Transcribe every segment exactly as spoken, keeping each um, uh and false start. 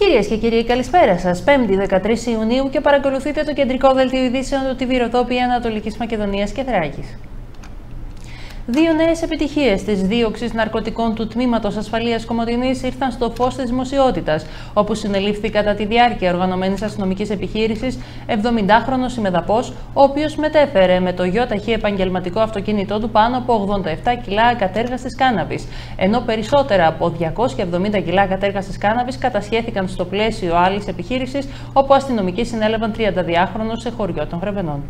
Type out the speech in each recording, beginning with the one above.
Κυρίες και κύριοι, καλησπέρα σας. πέμπτη δεκατρείς Ιουνίου και παρακολουθείτε το κεντρικό δελτίο ειδήσεων του τι βι Ροδόπη Ανατολικής Μακεδονίας και Θράκης. Δύο νέες επιτυχίες της δίωξης ναρκωτικών του Τμήματος Ασφαλείας Κομοτηνής ήρθαν στο φως της δημοσιότητας, όπου συνελήφθη κατά τη διάρκεια οργανωμένης αστυνομικής επιχείρησης εβδομηντάχρονος ημεδαπός, ο οποίος μετέφερε με το γιοταχή επαγγελματικό αυτοκίνητό του πάνω από ογδόντα επτά κιλά ακατέργαστης κάναβης, ενώ περισσότερα από διακόσια εβδομήντα κιλά ακατέργαστης κάναβης κατασχέθηκαν στο πλαίσιο άλλης επιχείρησης, όπου αστυνομικοί συνέλαβαν τριανταδυάχρονο σε χωριό των Γρεβενών.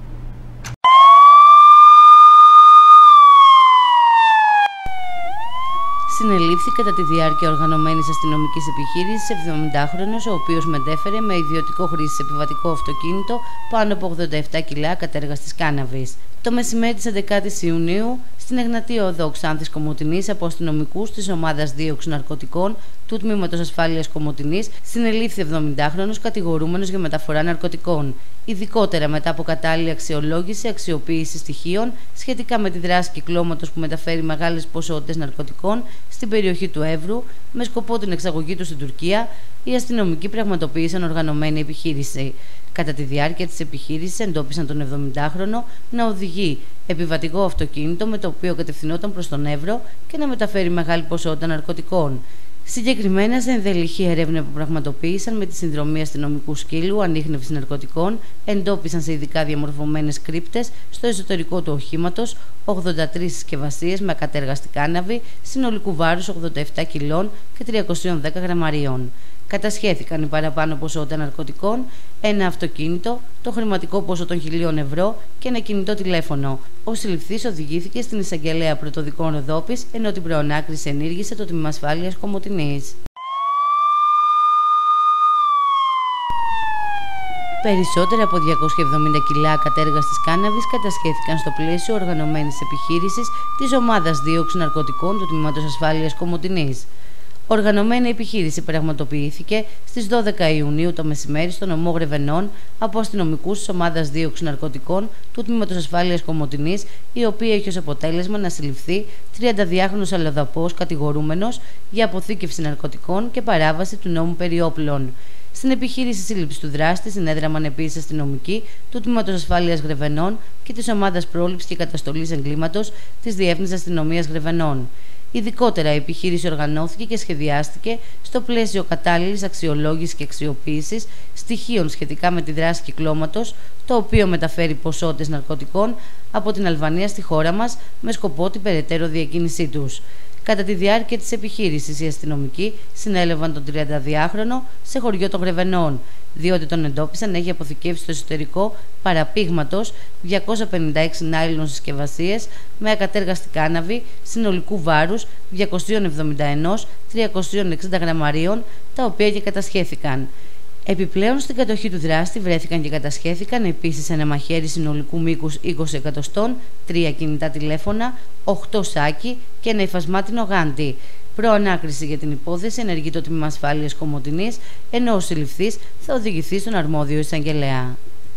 Συνελήφθη κατά τη διάρκεια οργανωμένης αστυνομικής επιχείρησης εβδομηντάχρονος, ο οποίος μετέφερε με ιδιωτικό χρήσης επιβατικό αυτοκίνητο πάνω από ογδόντα επτά κιλά ακατέργαστης κάναβης. Το μεσημέρι της έντεκατης Ιουνίου, στην Εγνατία Οδό Ξάνθης Κομοτηνής, από αστυνομικούς της ομάδας δίωξης ναρκωτικών του Τμήματος Ασφάλειας Κομοτηνής, συνελήφθη εβδομηντάχρονος κατηγορούμενος για μεταφορά ναρκωτικών. Ειδικότερα μετά από κατάλληλη αξιολόγηση, αξιοποίηση στοιχείων σχετικά με τη δράση κυκλώματος που μεταφέρει μεγάλες ποσότητες ναρκωτικών στην περιοχή του Εύρου, με σκοπό την εξαγωγή του στην Τουρκία, οι αστυνομικοί πραγματοποίησαν οργανωμένη επιχείρηση. Κατά τη διάρκεια της επιχείρησης εντόπισαν τον εβδομηντάχρονο να οδηγεί επιβατικό αυτοκίνητο με το οποίο κατευθυνόταν προς τον Εύρο και να μεταφέρει μεγάλη ποσότητα ναρκωτικών. Συγκεκριμένα, σε ενδελεχή έρευνα που πραγματοποίησαν με τη συνδρομή αστυνομικού σκύλου ανίχνευση ναρκωτικών, εντόπισαν σε ειδικά διαμορφωμένες κρύπτες στο εσωτερικό του οχήματος ογδόντα τρεις συσκευασίες με ακατέργαστη κάναβη συνολικού βάρους ογδόντα επτά κιλών και τριακόσια δέκα γραμμαρίων. Κατασχέθηκαν η παραπάνω ποσότητα ναρκωτικών, ένα αυτοκίνητο, το χρηματικό ποσό των χιλίων ευρώ και ένα κινητό τηλέφωνο. Ο συλληφθής οδηγήθηκε στην εισαγγελέα πρωτοδικών Ροδόπης, ενώ την προανάκριση ενήργησε το Τμήμα Ασφάλειας Κομοτηνής. Περισσότερα από διακόσια εβδομήντα κιλά ακατέργαστης κάναβης κατασχέθηκαν στο πλαίσιο οργανωμένης επιχείρησης της ομάδας δίωξης ναρκωτικών του Τμήματος Ασφάλειας Κομοτηνής. Οργανωμένη επιχείρηση πραγματοποιήθηκε στις δώδεκα Ιουνίου το μεσημέρι στο νομό Γρεβενών από αστυνομικούς της ομάδας δίωξης ναρκωτικών του Τμήματος Ασφάλειας Κομοτηνής, η οποία έχει ως αποτέλεσμα να συλληφθεί τριανταδυάχρονος αλλοδαπός κατηγορούμενος για αποθήκευση ναρκωτικών και παράβαση του νόμου περί όπλων. Στην επιχείρηση σύλληψης του δράστη συνέδραμαν επίσης αστυνομικοί του Τμήματος Ασφάλειας Γρεβενών και της ομάδας πρόληψης και καταστολής εγκλήματος της Διεύθυνσης Αστυνομίας Γρεβενών. Ειδικότερα, η επιχείρηση οργανώθηκε και σχεδιάστηκε στο πλαίσιο κατάλληλης αξιολόγησης και αξιοποίησης στοιχείων σχετικά με τη δράση κυκλώματος, το οποίο μεταφέρει ποσότητες ναρκωτικών από την Αλβανία στη χώρα μας με σκοπό την περαιτέρω διακίνησή τους. Κατά τη διάρκεια της επιχείρησης, οι αστυνομικοί συνέλαβαν τον τριανταδυάχρονο σε χωριό των Γρεβενών, διότι τον εντόπισαν να έχει αποθηκεύσει στο εσωτερικό παραπήγματος διακόσιες πενήντα έξι νάιλον συσκευασίες με ακατέργαστη κάναβη συνολικού βάρους διακόσια εβδομήντα ένα κιλά τριακόσια εξήντα γραμμαρίων, τα οποία και κατασχέθηκαν. Επιπλέον, στην κατοχή του δράστη βρέθηκαν και κατασχέθηκαν επίσης ένα μαχαίρι συνολικού μήκους είκοσι εκατοστών, τρία κινητά τηλέφωνα, οκτώ σάκι και ένα υφασμάτινο γάντι. Προανάκριση για την υπόθεση ενεργεί το Τμήμα Ασφάλειας Κομοτηνής, ενώ ο συλληφθής θα οδηγηθεί στον αρμόδιο εισαγγελέα.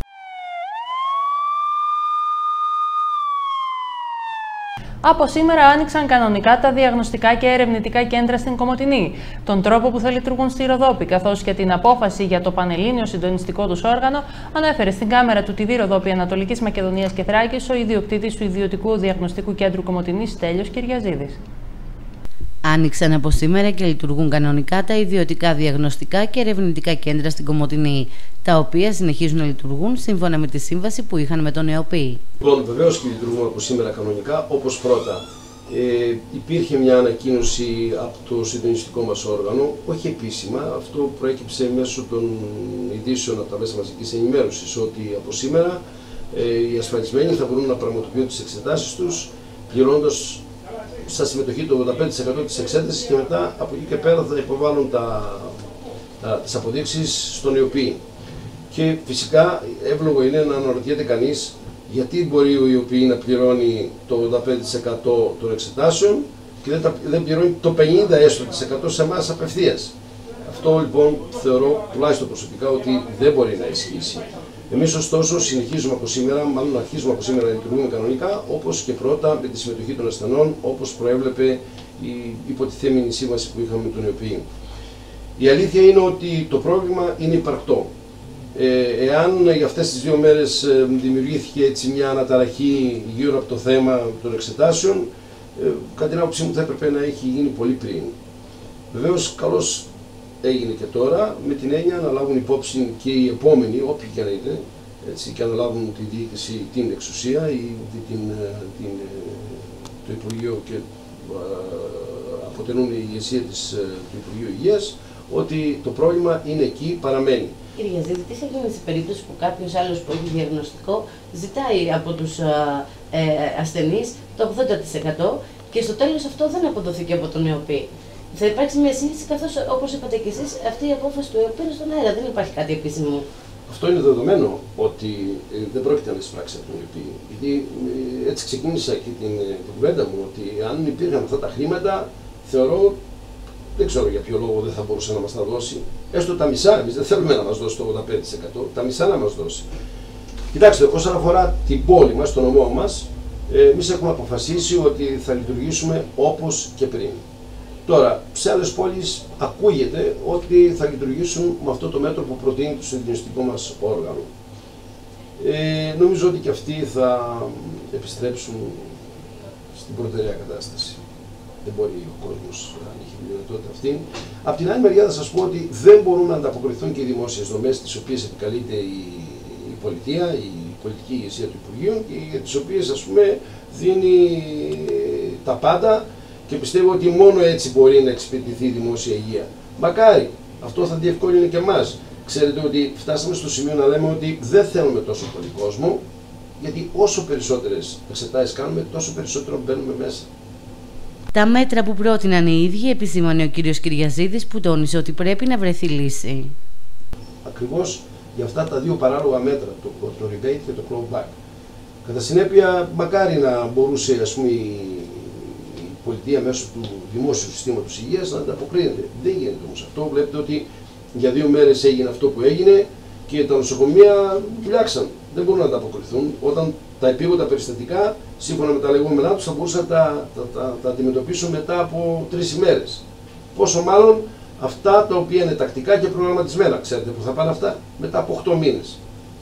Από σήμερα άνοιξαν κανονικά τα διαγνωστικά και ερευνητικά κέντρα στην Κομοτηνή. Τον τρόπο που θα λειτουργούν στη Ροδόπη, καθώς και την απόφαση για το πανελλήνιο συντονιστικό τους όργανο, ανέφερε στην κάμερα του τι βι Ροδόπη Ανατολικής Μακεδονίας και Θράκης ο ιδιοκτήτης του Ιδιωτικού Διαγνωστικού Κέντρου Κομοτηνής, Στέλιος Κυριαζίδης. Άνοιξαν από σήμερα και λειτουργούν κανονικά τα ιδιωτικά διαγνωστικά και ερευνητικά κέντρα στην Κομοτηνή, τα οποία συνεχίζουν να λειτουργούν σύμφωνα με τη σύμβαση που είχαν με τον ΕΟΠΗ. Λοιπόν, βεβαίως και λειτουργούν από σήμερα κανονικά, όπως πρώτα. Ε, υπήρχε μια ανακοίνωση από το συντονιστικό μας όργανο, όχι επίσημα, αυτό προέκυψε μέσω των ειδήσεων από τα μέσα μαζικής ενημέρωσης, ότι από σήμερα ε, οι ασφαλισμένοι θα μπορούν να πραγματοποιούν τις εξετάσεις τους, πληρώνοντας στα συμμετοχή του ογδόντα πέντε τοις εκατό της εξέτασης, και μετά από εκεί και πέρα θα υποβάλουν τα, τα, τις αποδείξεις στον ΕΟΠΗ. Και φυσικά εύλογο είναι να αναρωτιέται κανείς γιατί μπορεί ο ΕΟΠΗ να πληρώνει το ογδόντα πέντε τοις εκατό των εξετάσεων και δεν, τα, δεν πληρώνει το πενήντα τοις εκατό σε εμάς απευθείας. Αυτό λοιπόν θεωρώ, τουλάχιστον προσωπικά, ότι δεν μπορεί να ισχύσει. Εμείς ωστόσο συνεχίζουμε από σήμερα, μάλλον αρχίζουμε από σήμερα να λειτουργούμε κανονικά, όπως και πρώτα με τη συμμετοχή των ασθενών, όπως προέβλεπε η υποτιθέμενη σύμβαση που είχαμε με τον ΕΟΠΗ. Η αλήθεια είναι ότι το πρόβλημα είναι υπαρκτό. Ε, εάν για αυτές τις δύο μέρες ε, δημιουργήθηκε έτσι μια αναταραχή γύρω από το θέμα των εξετάσεων, ε, κατά την άποψή μου θα έπρεπε να έχει γίνει πολύ πριν. Βεβαίως, καλώς έγινε και τώρα, με την έννοια να λάβουν υπόψη και οι επόμενοι, όποιοι και να είναι, έτσι, και να λάβουν τη διοίκηση, την εξουσία ή την, την, το Υπουργείο και α, αποτελούν η ηγεσία της, του Υπουργείου Υγείας, ότι το πρόβλημα είναι εκεί, παραμένει. Κύριε Γιαζίδη, τι θα γίνει σε περίπτωση που κάποιος άλλος που έχει διαγνωστικό ζητάει από τους α, ε, ασθενείς το ογδόντα τοις εκατό και στο τέλος αυτό δεν αποδοθεί και από τον ΕΟΠΗ? Θα υπάρξει μια σύγχυση, καθώς, όπως είπατε και εσείς, αυτή η απόφαση του ΕΟΠΗ είναι στον αέρα, δεν υπάρχει κάτι επίσημο. Αυτό είναι δεδομένο ότι ε, δεν πρόκειται να εισπράξει από τον ΕΟΠΗ. Γιατί ε, έτσι ξεκίνησα και την, την κουβέντα μου, ότι αν υπήρχαν αυτά τα χρήματα, θεωρώ, δεν ξέρω για ποιο λόγο δεν θα μπορούσε να μας τα δώσει. Έστω τα μισά, εμείς δεν θέλουμε να μας δώσει το ογδόντα πέντε τοις εκατό, τα μισά να μας δώσει. Κοιτάξτε, όσον αφορά την πόλη μας, τον νομό μας, ε, εμείς έχουμε αποφασίσει ότι θα λειτουργήσουμε όπως και πριν. Τώρα, σε άλλες πόλεις ακούγεται ότι θα λειτουργήσουν με αυτό το μέτρο που προτείνει το συντονιστικό μας όργανο. Ε, νομίζω ότι και αυτοί θα επιστρέψουν στην προτεραία κατάσταση. Δεν μπορεί ο κόσμος να έχει τη δυνατότητα αυτή. Απ' την άλλη μεριά θα σας πω ότι δεν μπορούν να ανταποκριθούν και οι δημόσιες δομές τις οποίες επικαλείται η, η πολιτεία, η πολιτική ηγεσία του Υπουργείου και για τις οποίες, ας πούμε, δίνει τα πάντα. Και πιστεύω ότι μόνο έτσι μπορεί να εξυπηρετηθεί η δημόσια υγεία. Μακάρι, αυτό θα διευκόλυνε και εμάς. Ξέρετε ότι φτάσαμε στο σημείο να λέμε ότι δεν θέλουμε τόσο πολύ κόσμο, γιατί όσο περισσότερες εξετάσεις κάνουμε, τόσο περισσότερο μπαίνουμε μέσα. Τα μέτρα που πρότειναν οι ίδιοι επισήμανε ο κύριος Κυριαζίδης, που τόνισε ότι πρέπει να βρεθεί λύση. Ακριβώς για αυτά τα δύο παράλογα μέτρα, το, το rebate και το clawback. Κατά συνέπεια, μακάρι να μπορούσε, ας πούμε, η πολιτεία μέσω του δημόσιου συστήματος υγείας να ανταποκρίνεται. Δεν γίνεται όμως αυτό. Βλέπετε ότι για δύο μέρες έγινε αυτό που έγινε και τα νοσοκομεία δουλειάξαν. Δεν μπορούν να ανταποκριθούν. Όταν τα επίγοντα περιστατικά, σύμφωνα με τα λεγόμενά τους, θα μπορούσαν να τα, τα, τα, τα αντιμετωπίσουν μετά από τρεις ημέρες. Πόσο μάλλον αυτά τα οποία είναι τακτικά και προγραμματισμένα. Ξέρετε που θα πάνε αυτά? Μετά από οκτώ μήνες.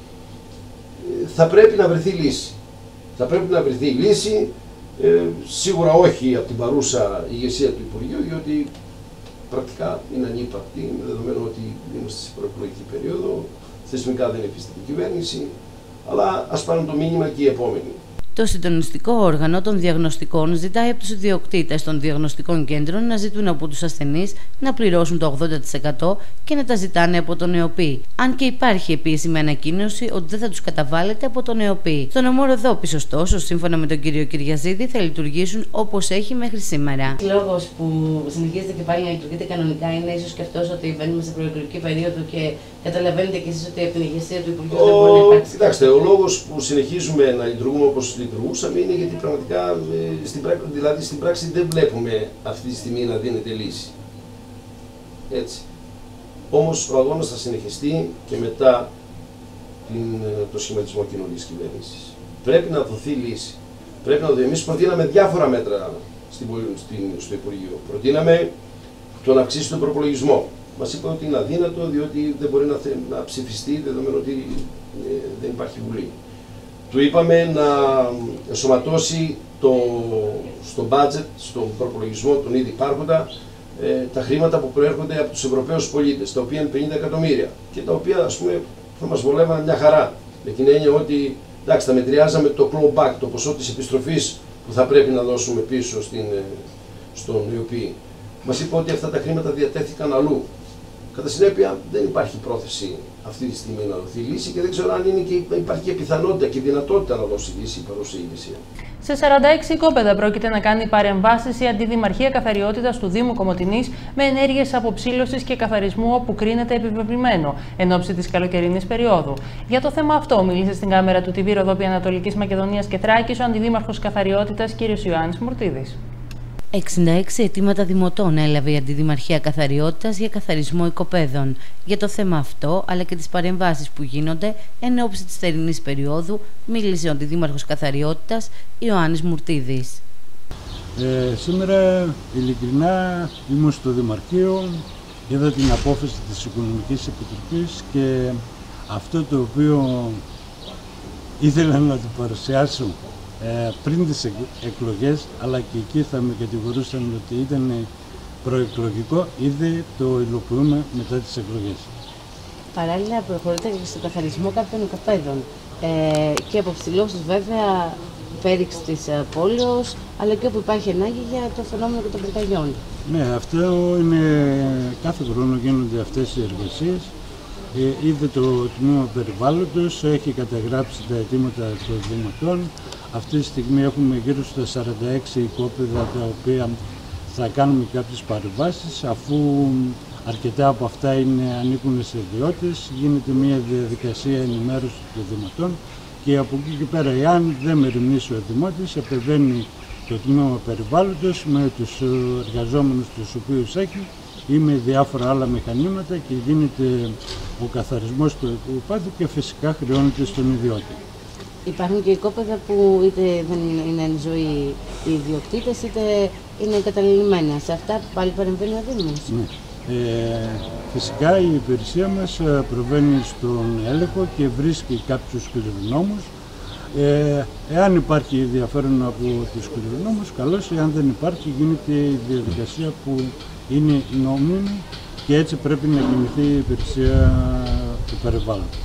Θα πρέπει να βρεθεί λύση. Θα πρέπει να βρεθεί λύση. Ε, σίγουρα όχι από την παρούσα ηγεσία του Υπουργείου, διότι πρακτικά είναι ανύπαρκτη, με δεδομένο ότι είμαστε σε προεκλογική περίοδο, θεσμικά δεν υφίσταται η κυβέρνηση, αλλά ας πάρουν το μήνυμα και οι επόμενοι. Το συντονιστικό όργανο των διαγνωστικών ζητάει από τους ιδιοκτήτες των διαγνωστικών κέντρων να ζητούν από τους ασθενείς να πληρώσουν το ογδόντα τοις εκατό και να τα ζητάνε από τον ΕΟΠΗ. Αν και υπάρχει επίσημη ανακοίνωση ότι δεν θα τους καταβάλλεται από τον ΕΟΠΗ. Στο νομό Ροδόπης, ωστόσο, σύμφωνα με τον κύριο Κυριαζίδη, θα λειτουργήσουν όπως έχει μέχρι σήμερα. Ο λόγος που συνεχίζετε και πάλι να λειτουργείτε κανονικά είναι ίσως και αυτός ότι μπαίνουμε σε προεκλογική περίοδο και καταλαβαίνετε κι εσείς ότι από την ηγεσία του Υπουργείου δεν μπορεί να υπάρξει. Κοιτάξτε, ο λόγος που συνεχίζουμε να λειτουργούμε όπως λειτουργούσαμε είναι γιατί πραγματικά στην πράξη, δηλαδή στην πράξη δεν βλέπουμε αυτή τη στιγμή να δίνεται λύση. Έτσι. Όμως ο αγώνας θα συνεχιστεί και μετά την, το σχηματισμό κοινωνικής κυβέρνησης. Πρέπει να δοθεί λύση. Πρέπει να δοθεί. Εμείς προτείναμε διάφορα μέτρα στην, στην, στο Υπουργείο. Προτείναμε το να αυξήσει τον προπολογισμό. Μας είπαν ότι είναι αδύνατο διότι δεν μπορεί να, να ψηφιστεί δεδομένου ότι ε, δεν υπάρχει βουλή. Του είπαμε να ενσωματώσει το, στο budget, στον προπολογισμό, τον ήδη υπάρχοντα, ε, τα χρήματα που προέρχονται από τους Ευρωπαίους πολίτες, τα οποία είναι πενήντα εκατομμύρια και τα οποία, ας πούμε, θα μας βολεύαν μια χαρά. Με την έννοια ότι, εντάξει, θα μετριάζαμε το clawback, το ποσό της επιστροφής που θα πρέπει να δώσουμε πίσω στην, στον ΕΟΠΗ. Μας είπε ότι αυτά τα χρήματα διατέθηκαν αλλού. Κατά συνέπεια, δεν υπάρχει πρόθεση αυτή τη στιγμή να δοθεί λύση και δεν ξέρω αν είναι και υπάρχει και πιθανότητα και δυνατότητα να δώσει λύση η παρούσα ηγεσία. Σε σαράντα έξι οικόπεδα πρόκειται να κάνει παρεμβάσεις η Αντιδημαρχία Καθαριότητας του Δήμου Κομοτηνής με ενέργειες αποψήλωσης και καθαρισμού όπου κρίνεται επιβεβλημένο εν ώψη της καλοκαιρινής περίοδου. Για το θέμα αυτό μίλησε στην κάμερα του τι βι Ροδόπη Ανατολικής Μακεδονίας και Θράκης ο Αντιδήμαρχος Καθαριότητας κ. Ιωάννης Μουρτίδης. εξήντα έξι αιτήματα δημοτών έλαβε η Αντιδημαρχία Καθαριότητας για καθαρισμό οικοπαίδων. Για το θέμα αυτό, αλλά και τις παρεμβάσεις που γίνονται εν ώψη της θερινής περίοδου, μίλησε ο Αντιδήμαρχος Καθαριότητας Ιωάννης Μουρτίδης. Ε, σήμερα, ειλικρινά, ήμουν στο Δημαρχείο είδα την απόφαση της Οικονομικής Επιτροπής και αυτό το οποίο ήθελα να το παρουσιάσω ε, πριν τις εκλογές, αλλά και εκεί θα με κατηγορούσαν ότι ήταν προεκλογικό, ήδη το υλοποιούμε μετά τις εκλογές. Παράλληλα προχωρείτε και στον καθαρισμό κάποιων οικοπαίδων ε, και αποψηλώσεις βέβαια πέριξη της πόλεως, αλλά και όπου υπάρχει ανάγκη για το φαινόμενο των πυρκαγιών. Ναι, αυτό είναι, κάθε χρόνο γίνονται αυτές οι εργασίες. Ε, ήδη το Τμήμα Περιβάλλοντος έχει καταγράψει τα αιτήματα των Δημοτών. Αυτή τη στιγμή έχουμε γύρω στα σαράντα έξι οικόπεδα τα οποία θα κάνουμε κάποιες παρεμβάσεις, αφού αρκετά από αυτά είναι, ανήκουν σε ιδιώτες, γίνεται μια διαδικασία ενημέρωσης των Δημοτών και από εκεί και πέρα, εάν δεν μεριμνήσει ο Δημότης, επεμβαίνει το Τμήμα Περιβάλλοντος με τους εργαζόμενους τους οποίους έχει ή με διάφορα άλλα μηχανήματα και γίνεται ο καθαρισμός του οικοπαίδου και φυσικά χρεώνεται στον ιδιώτη. Υπάρχουν και οικόπεδα που είτε δεν είναι εν ζωή οι ιδιοκτήτες, είτε είναι εγκαταλελειμμένα. Σε αυτά πάλι παρεμβαίνει ο Δήμος. Ναι. Ε, φυσικά η υπηρεσία μας προβαίνει στον έλεγχο και βρίσκει κάποιους κληρονόμους. Ε, εάν υπάρχει ενδιαφέρον από τους κληρονόμους, καλώς. Εάν δεν υπάρχει, γίνεται η διαδικασία που είναι νόμιμη και έτσι πρέπει να κινηθεί η υπηρεσία του περιβάλλοντος.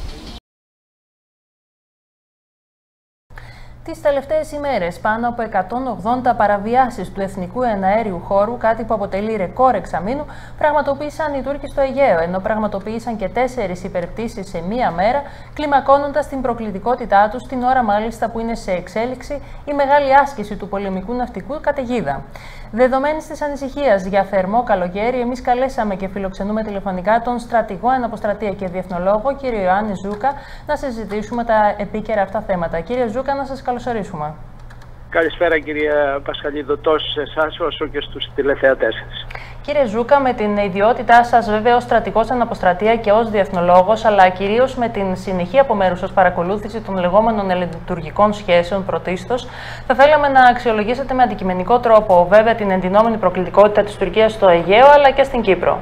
Τις τελευταίες ημέρες, πάνω από εκατόν ογδόντα παραβιάσεις του εθνικού εναέριου χώρου, κάτι που αποτελεί ρεκόρ εξαμήνου, πραγματοποίησαν οι Τούρκοι στο Αιγαίο, ενώ πραγματοποίησαν και τέσσερις υπερπτήσεις σε μία μέρα, κλιμακώνοντας την προκλητικότητά τους την ώρα μάλιστα που είναι σε εξέλιξη η μεγάλη άσκηση του πολεμικού ναυτικού καταιγίδα. Δεδομένης της ανησυχίας για θερμό καλοκαίρι, εμείς καλέσαμε και φιλοξενούμε τηλεφωνικά τον στρατηγό αναποστρατεία και διεθνολόγο, κύριο Ιωάννη Ζούκα, να συζητήσουμε τα επίκαιρα αυτά θέματα. Κύριε Ζούκα, να σας καλωσορίσουμε. Καλησπέρα κυρία Πασχαλίδο, τόσο σε εσάς όσο και στους τηλεθεατές σας. Κύριε Ζούκα, με την ιδιότητά σας βέβαια ως στρατηγός αναποστρατεία και ως διεθνολόγος, αλλά κυρίως με την συνεχή από μέρους σας παρακολούθηση των λεγόμενων ελληνοτουρκικών σχέσεων πρωτίστως, θα θέλαμε να αξιολογήσετε με αντικειμενικό τρόπο βέβαια την εντυνόμενη προκλητικότητα της Τουρκίας στο Αιγαίο αλλά και στην Κύπρο.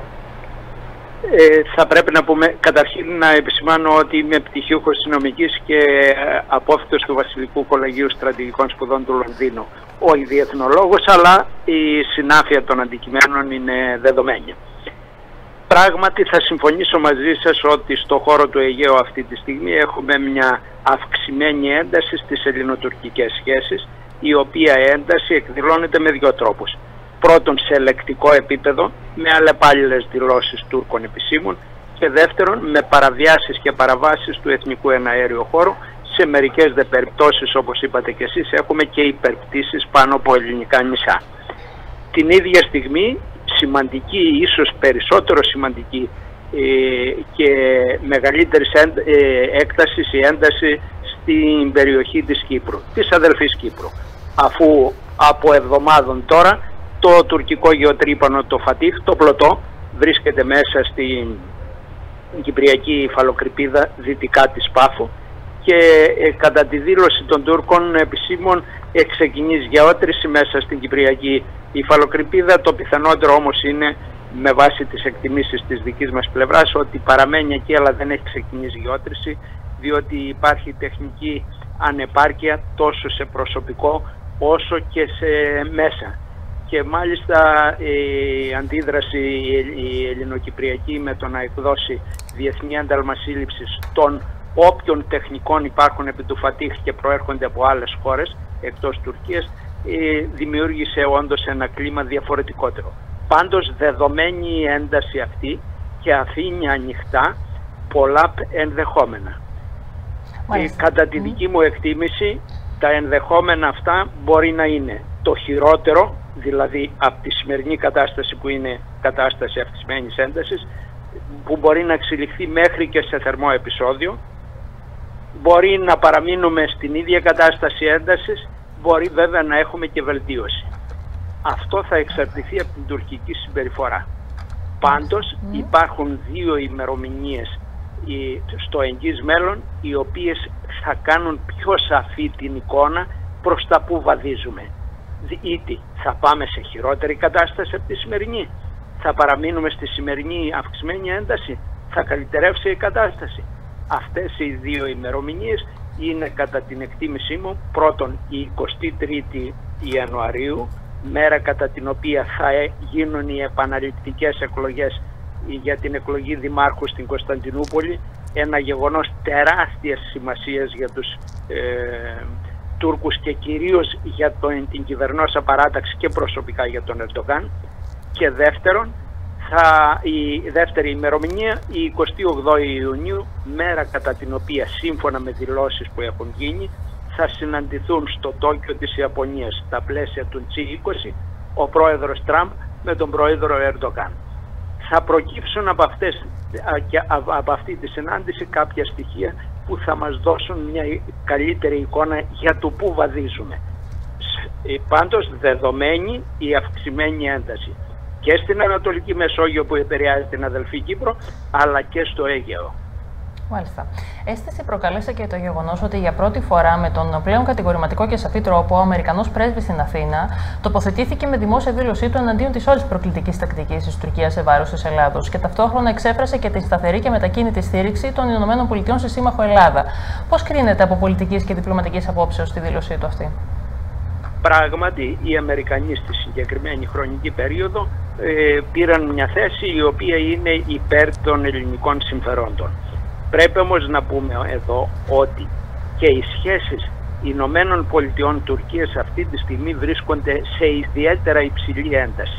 Ε, θα πρέπει να πούμε καταρχήν να επισημάνω ότι είμαι πτυχιούχος της νομικής και απόφοιτος του Βασιλικού Κολεγίου Στρατηγικών Σπουδών του Λονδίνου. Όχι διεθνολόγος, αλλά η συνάφεια των αντικειμένων είναι δεδομένη. Πράγματι θα συμφωνήσω μαζί σας ότι στο χώρο του Αιγαίου αυτή τη στιγμή έχουμε μια αυξημένη ένταση στις ελληνοτουρκικές σχέσεις, η οποία ένταση εκδηλώνεται με δύο τρόπους. Πρώτον, σε ελεκτικό επίπεδο, με αλλεπάλληλες δηλώσεις Τούρκων επισήμων, και δεύτερον, με παραβιάσεις και παραβάσεις του εθνικού εναέριου χώρου. Σε μερικές δε περιπτώσεις, όπως είπατε και εσείς, έχουμε και υπερπτήσεις πάνω από ελληνικά νησιά. Την ίδια στιγμή, σημαντική, ίσως περισσότερο σημαντική ε, και μεγαλύτερης ε, έκτασης η ένταση στην περιοχή της Κύπρου, της αδελφής Κύπρου, αφού από εβδομάδων τώρα το τουρκικό γεωτρύπανο, το Φατίχ, το πλωτό, βρίσκεται μέσα στην Κυπριακή υφαλοκρηπίδα δυτικά της Πάφου και ε, κατά τη δήλωση των Τούρκων επισήμων εξεκινήσει γεώτρηση μέσα στην Κυπριακή υφαλοκρηπίδα. Το πιθανότερο όμως είναι, με βάση τις εκτιμήσεις της δικής μας πλευράς, ότι παραμένει εκεί αλλά δεν έχει ξεκινήσει γεώτρηση, διότι υπάρχει τεχνική ανεπάρκεια τόσο σε προσωπικό όσο και σε μέσα. Και μάλιστα η αντίδραση η ελληνοκυπριακή με το να εκδώσει διεθνή ένταλμα σύλληψης των όποιων τεχνικών υπάρχουν επί του Φατίχ και προέρχονται από άλλες χώρες εκτός Τουρκίας, δημιούργησε όντως ένα κλίμα διαφορετικότερο. Πάντως δεδομένη η ένταση αυτή και αφήνει ανοιχτά πολλά ενδεχόμενα. Ε, κατά τη δική μου εκτίμηση, τα ενδεχόμενα αυτά μπορεί να είναι το χειρότερο, δηλαδή από τη σημερινή κατάσταση που είναι κατάσταση αυξημένης έντασης, που μπορεί να εξελιχθεί μέχρι και σε θερμό επεισόδιο, μπορεί να παραμείνουμε στην ίδια κατάσταση έντασης, μπορεί βέβαια να έχουμε και βελτίωση. Αυτό θα εξαρτηθεί από την τουρκική συμπεριφορά. Πάντως υπάρχουν δύο ημερομηνίες στο εγγύς μέλλον, οι οποίες θα κάνουν πιο σαφή την εικόνα προς τα που βαδίζουμε. Είτε θα πάμε σε χειρότερη κατάσταση από τη σημερινή, Θα παραμείνουμε στη σημερινή αυξημένη ένταση? Θα καλυτερεύσει η κατάσταση? Αυτές οι δύο ημερομηνίες είναι κατά την εκτίμησή μου πρώτον η εικοστή τρίτη Ιανουαρίου, μέρα κατά την οποία θα γίνουν οι επαναληπτικές εκλογές για την εκλογή δημάρχου στην Κωνσταντινούπολη, ένα γεγονός τεράστιας σημασίας για τους ε, Τούρκους και κυρίως για το, την κυβερνόσα παράταξη και προσωπικά για τον Ερντογάν. Και δεύτερον, θα, η δεύτερη ημερομηνία, η εικοστή όγδοη Ιουνίου, μέρα κατά την οποία σύμφωνα με δηλώσεις που έχουν γίνει θα συναντηθούν στο Τόκιο της Ιαπωνίας στα πλαίσια του τζι είκοσι ο πρόεδρος Τραμπ με τον πρόεδρο Ερντογάν. Θα προκύψουν από, αυτές, από αυτή τη συνάντηση κάποια στοιχεία που θα μας δώσουν μια καλύτερη εικόνα για το πού βαδίζουμε. Πάντως δεδομένη η αυξημένη ένταση και στην Ανατολική Μεσόγειο που επηρεάζει την αδελφή Κύπρο, αλλά και στο Αίγαιο. Μάλιστα. Αίσθηση προκαλέσε και το γεγονός ότι για πρώτη φορά με τον πλέον κατηγορηματικό και σαφή τρόπο ο Αμερικανός πρέσβης στην Αθήνα τοποθετήθηκε με δημόσια δήλωσή του εναντίον της όλης προκλητικής τακτικής της Τουρκίας σε βάρος της Ελλάδος και ταυτόχρονα εξέφρασε και τη σταθερή και μετακίνητη στήριξη των ΗΠΑ σε σύμμαχο Ελλάδα. Πώς κρίνεται από πολιτικής και διπλωματικής απόψεως τη δήλωσή του αυτή? Πράγματι, οι Αμερικανοί στη συγκεκριμένη χρονική περίοδο ε, πήραν μια θέση η οποία είναι υπέρ των ελληνικών συμφερόντων. Πρέπει όμως να πούμε εδώ ότι και οι σχέσεις Ηνωμένων Πολιτειών Τουρκίας αυτή τη στιγμή βρίσκονται σε ιδιαίτερα υψηλή ένταση.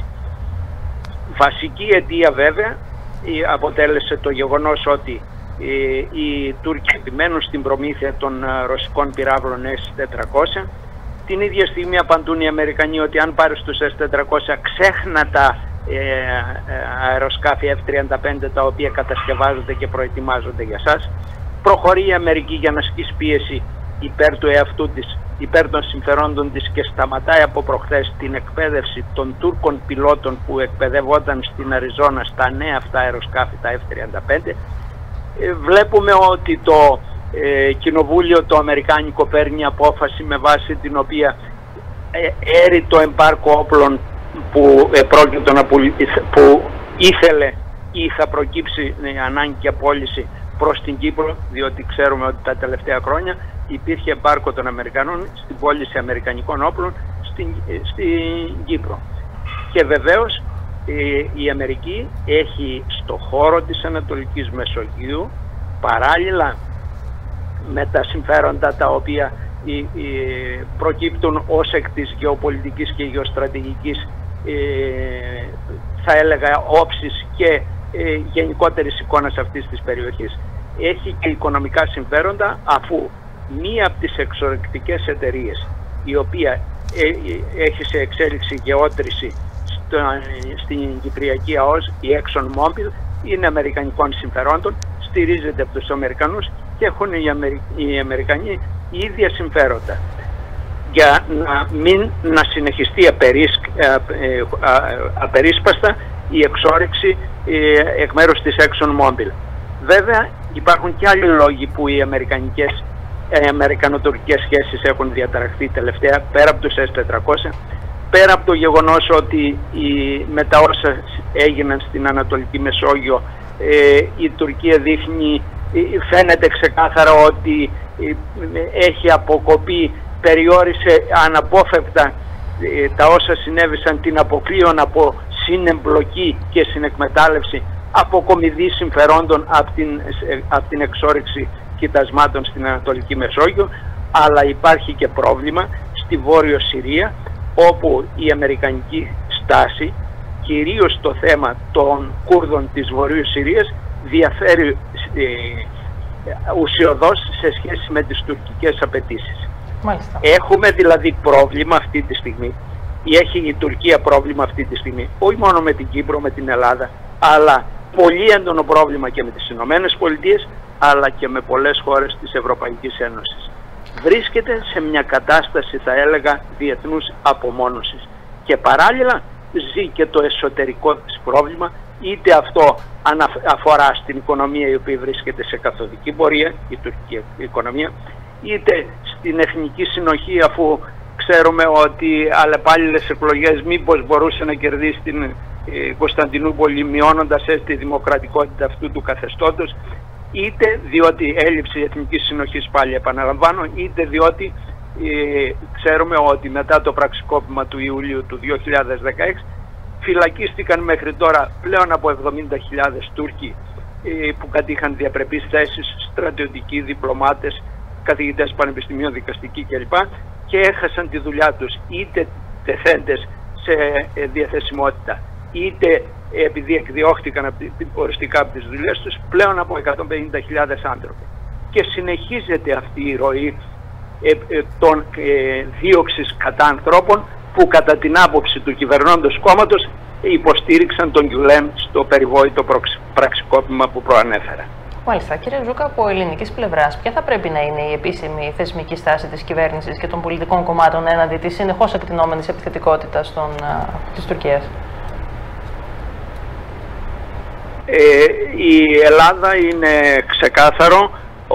Βασική αιτία βέβαια αποτέλεσε το γεγονός ότι οι Τούρκοι επιμένουν στην προμήθεια των ρωσικών πυράβλων ες τετρακόσια. Την ίδια στιγμή απαντούν οι Αμερικανοί ότι αν πάρεις τους ες τετρακόσια ξέχνα τα ε, αεροσκάφη εφ τριάντα πέντε τα οποία κατασκευάζονται και προετοιμάζονται για σας. Προχωρεί η Αμερική για να ασκήσει πίεση υπέρ του εαυτού της, υπέρ των συμφερόντων της και σταματάει από προχθές την εκπαίδευση των Τούρκων πιλότων που εκπαιδευόταν στην Αριζόνα στα νέα αυτά αεροσκάφη τα εφ τριάντα πέντε. Ε, βλέπουμε ότι το Ε, κοινοβούλιο το αμερικάνικο παίρνει απόφαση με βάση την οποία ε, έρει το εμπάρκο όπλων που, ε, πρόκειτο να πουλ, που ήθελε ή θα προκύψει ε, ανάγκη και απόλυση προς την Κύπρο, διότι ξέρουμε ότι τα τελευταία χρόνια υπήρχε εμπάρκο των Αμερικανών στην πώληση αμερικανικών όπλων στην, ε, στην Κύπρο. Και βεβαίως ε, η Αμερική έχει στο χώρο της Ανατολικής Μεσογείου παράλληλα με τα συμφέροντα τα οποία προκύπτουν ως εκ της γεωπολιτικής και γεωστρατηγικής θα έλεγα όψης και γενικότερης εικόνας αυτής της περιοχής. Έχει και οικονομικά συμφέροντα αφού μία από τις εξορρυκτικές εταιρείες η οποία έχει σε εξέλιξη γεώτρηση στην Κυπριακή ΑΟΣ, η ExxonMobil, είναι αμερικανικών συμφερόντων, στηρίζεται από τους Αμερικανούς και έχουν οι, Αμερι... οι Αμερικανοί οι ίδια συμφέροντα για να μην να συνεχιστεί απερίσκ... απερίσπαστα η εξόρυξη εκ μέρους της ExxonMobil. Βέβαια υπάρχουν και άλλοι λόγοι που οι αμερικανικές οι αμερικανοτουρκικές σχέσεις έχουν διαταραχθεί τελευταία, πέρα από τους ες τετρακόσια, πέρα από το γεγονός ότι η, με τα όσα έγιναν στην Ανατολική Μεσόγειο ε, η Τουρκία δείχνει, φαίνεται ξεκάθαρα ότι έχει αποκοπεί, περιόρισε αναπόφευκτα τα όσα συνέβησαν, την αποκλείον από συνεμπλοκή και συνεκμετάλλευση αποκομιδή συμφερόντων από την, από την εξόρυξη κοιτασμάτων στην Ανατολική Μεσόγειο, αλλά υπάρχει και πρόβλημα στη Βόρειο Συρία, όπου η αμερικανική στάση, κυρίως το θέμα των Κούρδων της Βορείου Συρίας, διαφέρει ε, ουσιοδός σε σχέση με τις τουρκικές απαιτήσεις. Μάλιστα. Έχουμε δηλαδή πρόβλημα αυτή τη στιγμή, ή έχει η Τουρκία πρόβλημα αυτή τη στιγμή, όχι μόνο με την Κύπρο, με την Ελλάδα, αλλά πολύ έντονο πρόβλημα και με τις Ηνωμένες Πολιτείες, αλλά και με πολλές χώρες της Ευρωπαϊκής Ένωσης. Βρίσκεται σε μια κατάσταση, θα έλεγα, διεθνούς απομόνωσης και παράλληλα ζει και το εσωτερικό της πρόβλημα, είτε αυτό αφορά στην οικονομία η οποία βρίσκεται σε καθοδική πορεία, η τουρκική οικονομία, είτε στην εθνική συνοχή, αφού ξέρουμε ότι αλλεπάλληλες εκλογές μήπως μπορούσε να κερδίσει την Κωνσταντινούπολη, μειώνοντας τη δημοκρατικότητα αυτού του καθεστώτος, είτε διότι έλλειψη εθνικής συνοχής, πάλι επαναλαμβάνω, είτε διότι ε, ξέρουμε ότι μετά το πραξικόπημα του Ιουλίου του δύο χιλιάδες δεκαέξι φυλακίστηκαν μέχρι τώρα πλέον από εβδομήντα χιλιάδες Τούρκοι ε, που κατήχαν διαπρεπείς θέσεις, στρατιωτικοί, διπλωμάτες, καθηγητές πανεπιστημίων, δικαστικοί κλπ. Και έχασαν τη δουλειά τους, είτε τεθέντες σε ε, διαθεσιμότητα, είτε επειδή εκδιώχτηκαν οριστικά από τις δουλειές τους, πλέον από εκατόν πενήντα χιλιάδες άνθρωποι. Και συνεχίζεται αυτή η ροή ε, ε, των ε, δίωξης κατά ανθρώπων που κατά την άποψη του κυβερνώντος κόμματος υποστήριξαν τον Γκιουλέν στο περιβόητο πραξικόπημα που προανέφερα. Μάλιστα. Κύριε Ζούκα, από ελληνικής πλευράς, ποια θα πρέπει να είναι η επίσημη θεσμική στάση της κυβέρνησης και των πολιτικών κομμάτων έναντι της συνεχώς εκτεινόμενης επιθετικότητας των, α, της Τουρκίας? Ε, η Ελλάδα είναι ξεκάθαρο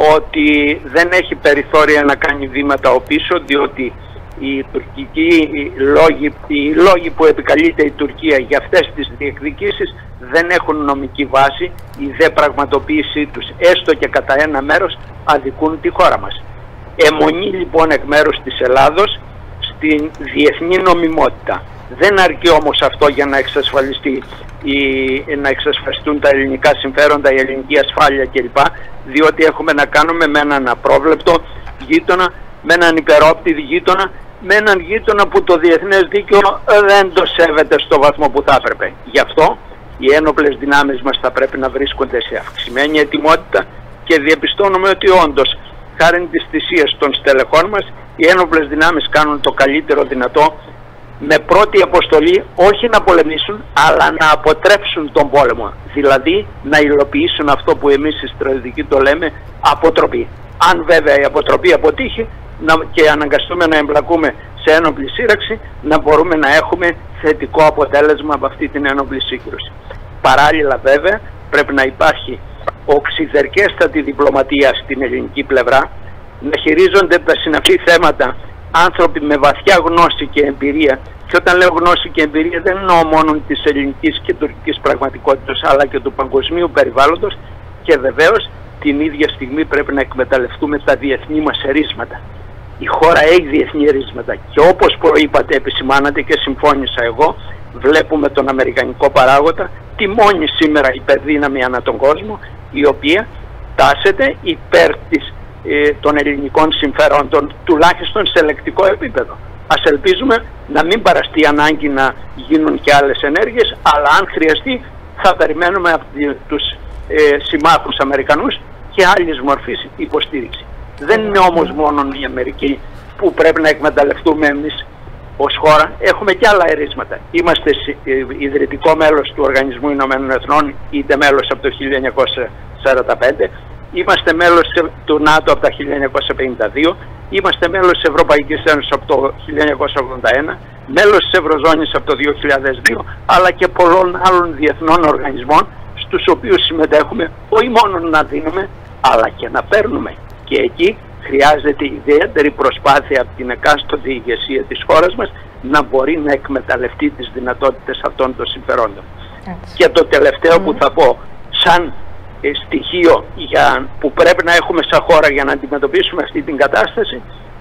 ότι δεν έχει περιθώρια να κάνει βήματα οπίσω, διότι οι τουρκικοί οι λόγοι, οι λόγοι που επικαλείται η Τουρκία για αυτές τις διεκδικήσεις δεν έχουν νομική βάση. Η δε πραγματοποίησή τους, έστω και κατά ένα μέρος, αδικούν τη χώρα μας. Αιμονή λοιπόν εκ μέρους της Ελλάδος στην διεθνή νομιμότητα. Δεν αρκεί όμως αυτό για να εξασφαλιστεί η, να εξασφαλιστούν τα ελληνικά συμφέροντα, η ελληνική ασφάλεια κλπ. Διότι έχουμε να κάνουμε με έναν απρόβλεπτο γείτονα, με έναν υπερόπτη γείτονα, με έναν γείτονα που το διεθνές δίκαιο δεν το σέβεται στο βαθμό που θα έπρεπε. Γι' αυτό οι ένοπλες δυνάμεις μας θα πρέπει να βρίσκονται σε αυξημένη ετοιμότητα και διαπιστώνουμε ότι όντως, χάρη της θυσίας των στελεχών μας, οι ένοπλες δυνάμεις κάνουν το καλύτερο δυνατό, με πρώτη αποστολή όχι να πολεμήσουν, αλλά να αποτρέψουν τον πόλεμο. Δηλαδή να υλοποιήσουν αυτό που εμείς οι στρατιωτικοί το λέμε αποτροπή. Αν βέβαια η αποτροπή αποτύχει να, και αναγκαστούμε να εμπλακούμε σε ένοπλη σύραξη, να μπορούμε να έχουμε θετικό αποτέλεσμα από αυτή την ένοπλη σύγκρουση. Παράλληλα βέβαια πρέπει να υπάρχει οξυδερκέστατη διπλωματία στην ελληνική πλευρά, να χειρίζονται τα συναφή θέματα άνθρωποι με βαθιά γνώση και εμπειρία. Και όταν λέω γνώση και εμπειρία δεν εννοώ μόνο της ελληνικής και τουρκικής πραγματικότητας, αλλά και του παγκοσμίου περιβάλλοντος, και βεβαίως την ίδια στιγμή πρέπει να εκμεταλλευτούμε τα διεθνή μας ερίσματα. Η χώρα έχει διεθνή ερίσματα και όπως προείπατε, επισημάνατε και συμφώνησα εγώ, βλέπουμε τον αμερικανικό παράγοντα, τη μόνη σήμερα υπερδύναμη ανά τον κόσμο, η οποία τάσεται υπέρ της, ε, των ελληνικών συμφερόντων, τουλάχιστον σε λεκτικό επίπεδο. Ας ελπίζουμε να μην παραστεί ανάγκη να γίνουν και άλλες ενέργειες, αλλά αν χρειαστεί θα περιμένουμε από τους ε, συμμάχους Αμερικανούς και άλλης μορφής υποστήριξη. Δεν είναι όμως μόνο η Αμερική που πρέπει να εκμεταλλευτούμε εμείς ως χώρα. Έχουμε και άλλα ερίσματα. Είμαστε ιδρυτικό μέλος του Οργανισμού Ηνωμένων Εθνών, είτε μέλος από το χίλια εννιακόσια σαράντα πέντε, είμαστε μέλος του ΝΑΤΟ από το χίλια εννιακόσια πενήντα δύο, είμαστε μέλος της Ευρωπαϊκής Ένωσης από το χίλια εννιακόσια ογδόντα ένα, μέλος της Ευρωζώνης από το δύο χιλιάδες δύο, αλλά και πολλών άλλων διεθνών οργανισμών, στους οποίους συμμετέχουμε όχι μόνο να δίνουμε, αλλά και να παίρνουμε. Και εκεί χρειάζεται ιδιαίτερη προσπάθεια από την εκάστοτε ηγεσία της χώρας μας να μπορεί να εκμεταλλευτεί τις δυνατότητες αυτών των συμφερόντων. Έτσι. Και το τελευταίο mm. που θα πω, σαν ε, στοιχείο για, που πρέπει να έχουμε σαν χώρα για να αντιμετωπίσουμε αυτή την κατάσταση,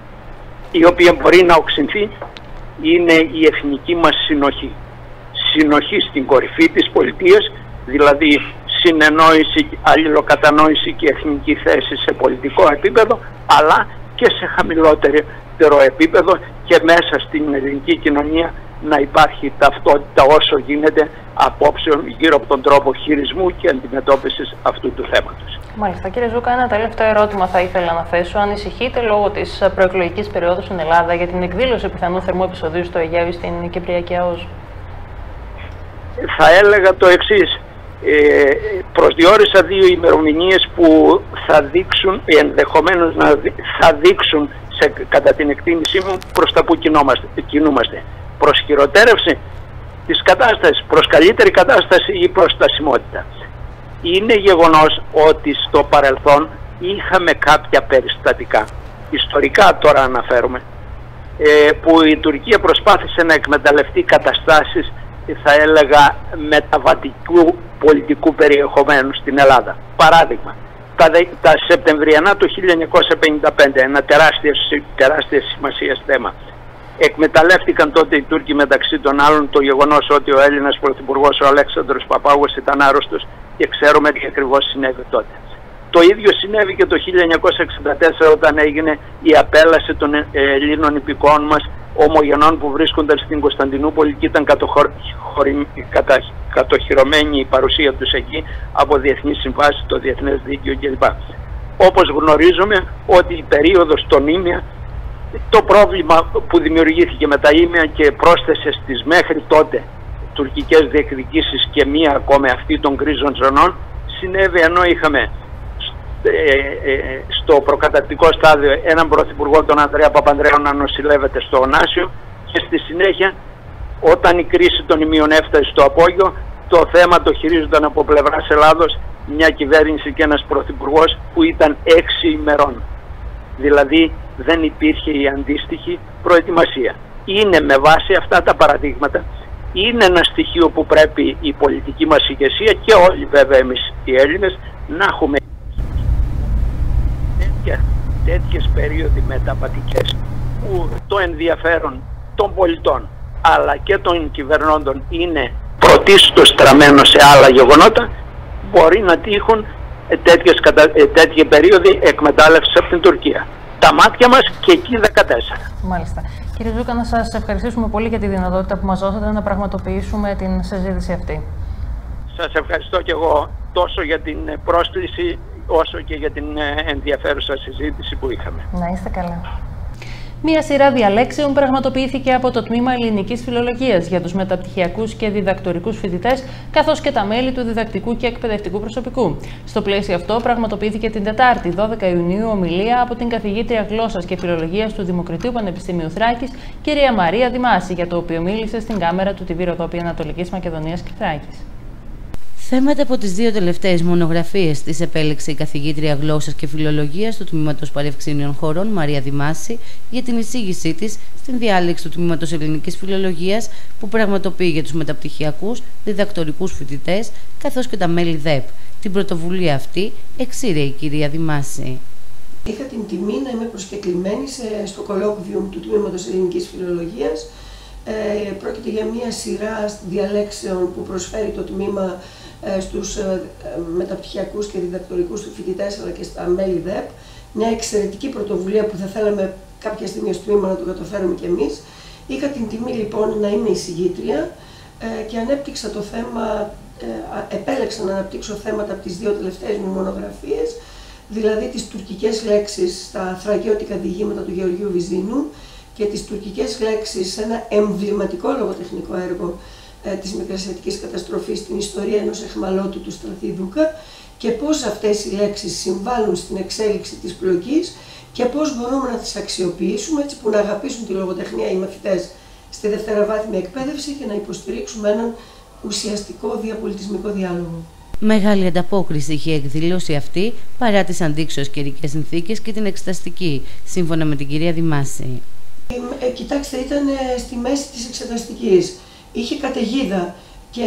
η οποία μπορεί να οξυνθεί, είναι η εθνική μας συνοχή. Συνοχή στην κορυφή της πολιτείας, δηλαδή συνεννόηση, αλληλοκατανόηση και εθνική θέση σε πολιτικό επίπεδο, αλλά και σε χαμηλότερο επίπεδο και μέσα στην ελληνική κοινωνία να υπάρχει ταυτότητα όσο γίνεται απόψεων γύρω από τον τρόπο χειρισμού και αντιμετώπισης αυτού του θέματος. Μάλιστα. Κύριε Ζούκα, ένα τελευταίο ερώτημα θα ήθελα να θέσω. Ανησυχείτε λόγω της προεκλογικής περίοδου στην Ελλάδα για την εκδήλωση πιθανού θερμού επεισοδίου στο Αιγαίο στην Κυπριακή ΑΟΣ? Θα έλεγα το εξής. Ε, προσδιορίσα δύο ημερομηνίες που θα δείξουν, ενδεχομένως να δει, θα δείξουν σε, κατά την εκτίμησή μου προς τα που κινούμαστε. Προς χειροτέρευση της κατάστασης, προς καλύτερη κατάσταση ή προς στασιμότητα. Είναι γεγονός ότι στο παρελθόν είχαμε κάποια περιστατικά, ιστορικά τώρα αναφέρομαι, ε, που η Τουρκία προσπάθησε να εκμεταλλευτεί καταστάσεις θα έλεγα, μεταβατικού πολιτικού περιεχομένου στην Ελλάδα. Παράδειγμα, τα, τα Σεπτεμβριανά του χίλια εννιακόσια πενήντα πέντε, ένα τεράστια, τεράστια σημασίας θέμα. Εκμεταλλεύτηκαν τότε οι Τούρκοι, μεταξύ των άλλων, το γεγονός ότι ο Έλληνας Πρωθυπουργός ο Αλέξανδρος Παπάγος ήταν άρρωστος και ξέρουμε τι ακριβώς συνέβη τότε. Το ίδιο συνέβη και το χίλια εννιακόσια εξήντα τέσσερα, όταν έγινε η απέλαση των Ελλήνων υπηκόων μας ομογενών που βρίσκονταν στην Κωνσταντινούπολη και ήταν κατοχυρωμένη η παρουσία τους εκεί από διεθνείς συμβάσεις, το διεθνές δίκαιο κλπ. Όπως γνωρίζουμε ότι η περίοδος των Ήμια, το πρόβλημα που δημιουργήθηκε με τα Ήμια και πρόσθεσε στις μέχρι τότε τουρκικές διεκδικήσεις και μία ακόμη αυτή των γκρίζων ζωνών, συνέβη ενώ είχαμε στο προκαταρκτικό στάδιο έναν πρωθυπουργό, τον Ανδρέα Παπανδρέου, να νοσηλεύεται στο Ωνάσιο, και στη συνέχεια, όταν η κρίση των Ιμίων έφτασε στο απόγειο, το θέμα το χειρίζονταν από πλευράς Ελλάδος μια κυβέρνηση και ένας πρωθυπουργός που ήταν έξι ημερών. Δηλαδή δεν υπήρχε η αντίστοιχη προετοιμασία. Είναι με βάση αυτά τα παραδείγματα, είναι ένα στοιχείο που πρέπει η πολιτική μας ηγεσία και όλοι βέβαια εμείς οι Έλληνες να έχουμε τέτοιες περίοδοι μεταβατικές που το ενδιαφέρον των πολιτών αλλά και των κυβερνώντων είναι πρωτίστως στραμμένο σε άλλα γεγονότα, μπορεί να τύχουν τέτοιες, τέτοιες περίοδοι εκμετάλλευσης από την Τουρκία. Τα μάτια μας και εκεί δεκατέσσερα. Μάλιστα. Κύριε Τζούκα, να σας ευχαριστήσουμε πολύ για τη δυνατότητα που μας δώσατε να πραγματοποιήσουμε την συζήτηση αυτή. Σας ευχαριστώ και εγώ τόσο για την πρόσκληση όσο και για την ενδιαφέρουσα συζήτηση που είχαμε. Να είστε καλά. Μία σειρά διαλέξεων πραγματοποιήθηκε από το Τμήμα Ελληνικής Φιλολογίας για τους μεταπτυχιακούς και διδακτορικούς φοιτητές, καθώς και τα μέλη του διδακτικού και εκπαιδευτικού προσωπικού. Στο πλαίσιο αυτό, πραγματοποιήθηκε την Τετάρτη, δώδεκα Ιουνίου, ομιλία από την καθηγήτρια Γλώσσας και Φιλολογίας του Δημοκρατίου Πανεπιστημίου Θράκης, κυρία Μαρία Δημάση, για το οποίο μίλησε στην κάμερα του τι βι Ροδόπη Ανατολικής Μακεδονίας και Θράκης. Θέματα από τις δύο τελευταίες μονογραφίες τις επέλεξε η καθηγήτρια Γλώσσας και Φιλολογίας του Τμήματος Παρευξήνιων Χωρών, Μαρία Δημάση, για την εισήγησή της στην διάλεξη του Τμήματος Ελληνικής Φιλολογίας που πραγματοποιεί για τους μεταπτυχιακούς, διδακτορικούς φοιτητές, καθώς και τα μέλη ΔΕΠ. Την πρωτοβουλία αυτή εξήρε η κυρία Δημάση. Είχα την τιμή να είμαι προσκεκλημένη στο κολόκβιο του Τμήματος Ελληνικής Φιλολογίας. Ε, πρόκειται για μια σειρά διαλέξεων που προσφέρει το τμήμα στους μεταπτυχιακούς και διδακτορικούς του φοιτητές αλλά και στα μέλη ΔΕΠ. Μια εξαιρετική πρωτοβουλία που θα θέλαμε κάποια στιγμή στο τμήμα να το καταφέρουμε κι εμείς. Είχα την τιμή λοιπόν να είμαι εισηγήτρια και ανέπτυξα το θέμα, επέλεξα να αναπτύξω θέματα από τις δύο τελευταίες μου μονογραφίες, δηλαδή τις τουρκικές λέξεις στα θρακιώτικα διηγήματα του Γεωργίου Βυζίνου και τις τουρκικές λέξεις σε ένα εμβληματικό λογοτεχνικό έργο ε, της Μικρασιατικής καταστροφής στην ιστορία ενός εχμαλώτου του Στραθίδουκα και πώς αυτές οι λέξεις συμβάλλουν στην εξέλιξη της πλοκής και πώς μπορούμε να τις αξιοποιήσουμε έτσι που να αγαπήσουν τη λογοτεχνία οι μαθητές στη δευτεραβάθμια εκπαίδευση και να υποστηρίξουμε έναν ουσιαστικό διαπολιτισμικό διάλογο. Μεγάλη ανταπόκριση είχε η εκδήλωση αυτή παρά τις αντίξωες καιρικές συνθήκες και την εξεταστική, σύμφωνα με την κυρία Δημάση. Ε, κοιτάξτε, ήταν στη μέση της εξεταστικής. Είχε καταιγίδα και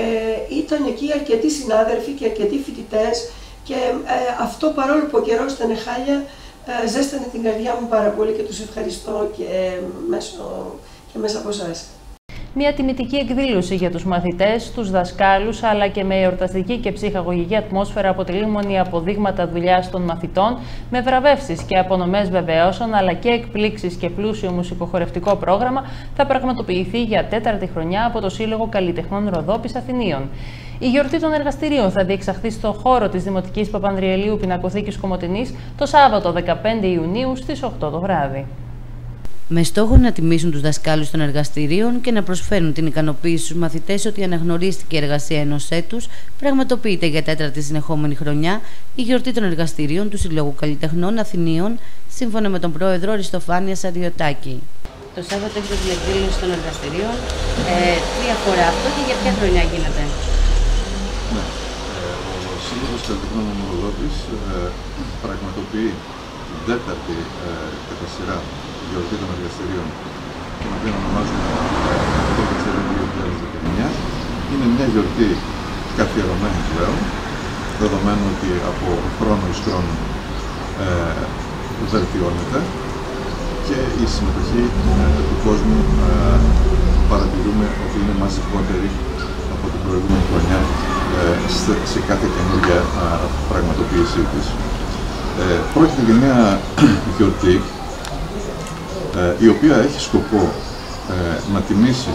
ήταν εκεί αρκετοί συνάδελφοι και αρκετοί φοιτητές και ε, αυτό παρόλο που ο καιρός ήταν χάλια, ε, ζέστανε την καρδιά μου πάρα πολύ και τους ευχαριστώ και, ε, μέσω, και μέσα από εσάς. Μια τιμητική εκδήλωση για τους μαθητές, τους δασκάλους, αλλά και με εορταστική και ψυχαγωγική ατμόσφαιρα αποτελεί μονή αποδείγματα δουλειάς των μαθητών, με βραβεύσεις και απονομές βεβαιώσεων, αλλά και εκπλήξεις και πλούσιο μουσικοχορευτικό πρόγραμμα, θα πραγματοποιηθεί για τέταρτη χρονιά από το Σύλλογο Καλλιτεχνών Ροδόπης Αθηνίων. Η γιορτή των εργαστηρίων θα διεξαχθεί στο χώρο της Δημοτικής Παπανδριελίου Πινακοθήκης Κομοτηνής το Σάββατο δεκαπέντε Ιουνίου στις οκτώ το βράδυ. Με στόχο να τιμήσουν τους δασκάλους των εργαστηρίων και να προσφέρουν την ικανοποίηση στους μαθητές ότι αναγνωρίστηκε η εργασία ενός έτους, πραγματοποιείται για τέταρτη συνεχόμενη χρονιά η γιορτή των εργαστηρίων του Συλλόγου Καλλιτεχνών Αθηνίων, σύμφωνα με τον πρόεδρο Αριστοφάνεια Σαριωτάκη. Το Σάββατο έχετε την εκδήλωση των εργαστηρίων. Ε, τι αφορά αυτό και για ποια χρονιά γίνεται? Ναι, ο Σύλλογος Καλλιτεχνών Ροδόπης πραγματοποιεί την τέταρτη κατά σειρά γιορτή των εργαστηρίων, την οποία ονομάζουμε το χίλια δύο χιλιάδες δεκαεννιά. Είναι μια γιορτή καθιερωμένη πλέον, δεδομένου ότι από χρόνο εις χρόνο ε, βελτιώνεται και η συμμετοχή ε, του κόσμου ε, παρατηρούμε ότι είναι μαζικότερη από την προηγούμενη χρονιά ε, σε, σε κάθε καινούργια ε, πραγματοποίησή της. Ε, πρόκειται για μια γιορτή ε, η οποία έχει σκοπό ε, να τιμήσει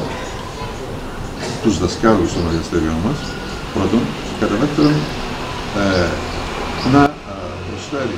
τους δασκάλους των εργαστηριών μας, πρώτον, και κατά δεύτερον ε, να ε, προσφέρει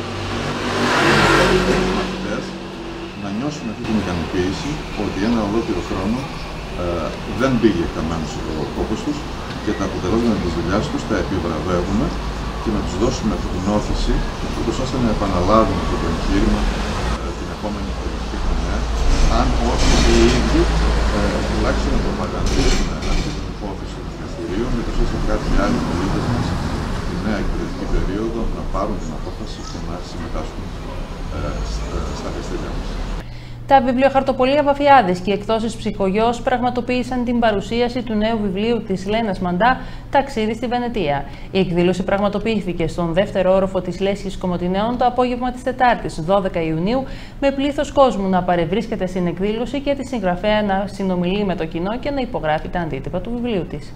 στους μαθητές να νιώσουν αυτή την ικανοποίηση ότι ένα ολόκληρο χρόνο ε, δεν πήγε χαμένος ο κόπος τους και τα αποτελέσματα της δουλειάς τους τα επιβραβεύουμε και να τους δώσουμε αυτή την όθηση, ούτως ώστε να επαναλάβουν αυτό το εγχείρημα ε, την επόμενη πολιτική χρονιά, αν όχι και οι ίδιοι ε, τουλάχιστον να προπαγανδίσουν αυτή την υπόθεση του δικαστηρίου, με τόσο ώστε κάποιοι άλλοι πολίτες μας τη νέα εκπαιδευτική περίοδο να πάρουν την απόφαση και να συμμετάσχουν ε, στα εργαστήρια μας. Τα βιβλιοχαρτοπολία Βαφιάδης και οι εκδόσεις Ψυχογιός πραγματοποίησαν την παρουσίαση του νέου βιβλίου της Λένας Μαντά «Ταξίδι στη Βενετία». Η εκδήλωση πραγματοποιήθηκε στον δεύτερο όροφο της Λέσχης Κομοτηναίων το απόγευμα της Τετάρτης, δώδεκα Ιουνίου, με πλήθος κόσμου να παρευρίσκεται στην εκδήλωση και τη συγγραφέα να συνομιλεί με το κοινό και να υπογράφει τα αντίτυπα του βιβλίου της.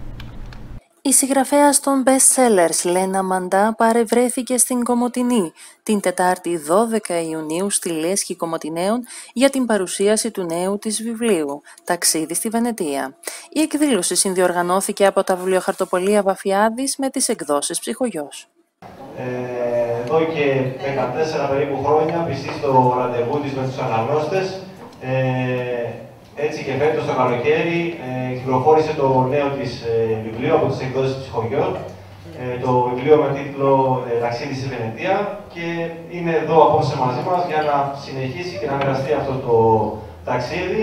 Η συγγραφέας των best-sellers Λένα Μαντά παρευρέθηκε στην Κομοτηνή την Τετάρτη δώδεκα Ιουνίου στη Λέσχη Κομοτηναίων για την παρουσίαση του νέου της βιβλίου «Ταξίδι στη Βενετία». Η εκδήλωση συνδιοργανώθηκε από τα βιβλιοχαρτοπολία Βαφιάδης με τις εκδόσεις Ψυχογιός. Ε, εδώ και δεκατέσσερα περίπου χρόνια πιστή στο ραντεβού της με τους αναγνώστες. Ε, Έτσι και φέτος το καλοκαίρι ε, κυκλοφόρησε το νέο της ε, βιβλίο από τις εκδόσεις Ψυχογιών, ε, το βιβλίο με τίτλο ε, «Ταξίδι στη Βενετία», και είναι εδώ απόψε μαζί μας για να συνεχίσει και να μοιραστεί αυτό το ταξίδι.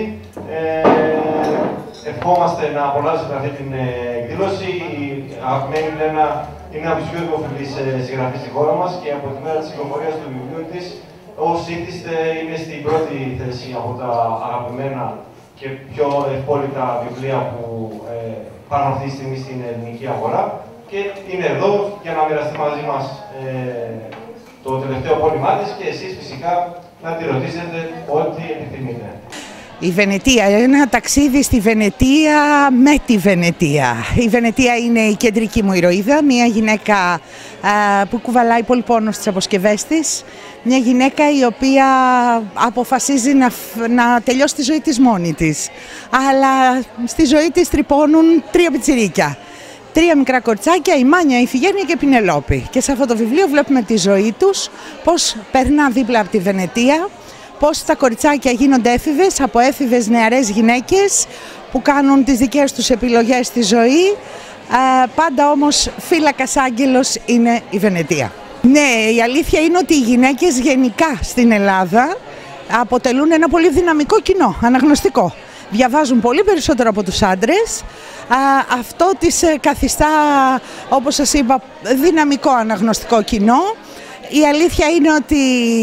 Ε, ευχόμαστε να απολαύσετε αυτή την ε, εκδήλωση. Η αγαπημένη Λένα είναι από τους πιο δημοφιλείς ε, συγγραφείς στη χώρα μας και από τη μέρα της κυκλοφορίας του βιβλίου της, ως ήθιστε, είναι στην πρώτη θέση από τα αγαπημένα και πιο ευπόλυτα βιβλία που ε, πάνω αυτή τη στιγμή στην ελληνική αγορά, και είναι εδώ για να μοιραστεί μαζί μας ε, το τελευταίο πόνημά της και εσείς φυσικά να τη ρωτήσετε ό,τι επιθυμείτε. Η Βενετία, ένα ταξίδι στη Βενετία με τη Βενετία. Η Βενετία είναι η κεντρική μου ηρωίδα, μια γυναίκα α, που κουβαλάει πολύ πόνο στις αποσκευές της. Μια γυναίκα η οποία αποφασίζει να, να τελειώσει τη ζωή της μόνη της. Αλλά στη ζωή της τρυπώνουν τρία πιτσιρίκια. Τρία μικρά κορτσάκια, η Μάνια, η Φιγένεια και η Πινελόπη. Και σε αυτό το βιβλίο βλέπουμε τη ζωή τους, πώς περνά δίπλα από τη Βενετία, πώς τα κοριτσάκια γίνονται έφηβες, από έφηβες νεαρές γυναίκες που κάνουν τις δικές τους επιλογές στη ζωή. Α, πάντα όμως φύλακας άγγελος είναι η Βενετία. Ναι, η αλήθεια είναι ότι οι γυναίκες γενικά στην Ελλάδα αποτελούν ένα πολύ δυναμικό κοινό, αναγνωστικό. Διαβάζουν πολύ περισσότερο από τους άντρες. Α, αυτό τις καθιστά, όπως σας είπα, δυναμικό αναγνωστικό κοινό. Η αλήθεια είναι ότι